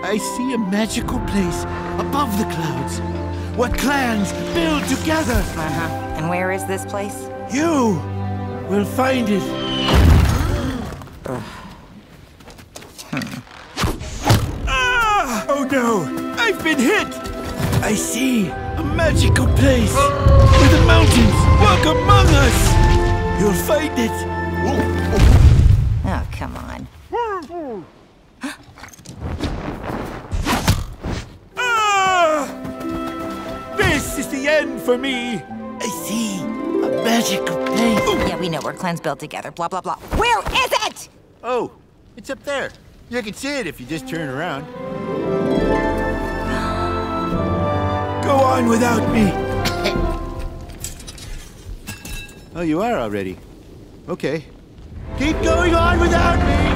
I see a magical place above the clouds where clans build together. And where is this place? You will find it. Ah! Oh no! I've been hit! I see a magical place where the mountains walk among us. You'll find it. Oh, come on. This is the end for me. I see a magical place. Yeah, we know where clans build together, blah, blah, blah. Where is it? Oh, it's up there. You can see it if you just turn around. Go on without me. Oh, you are already. Okay. Keep going on without me.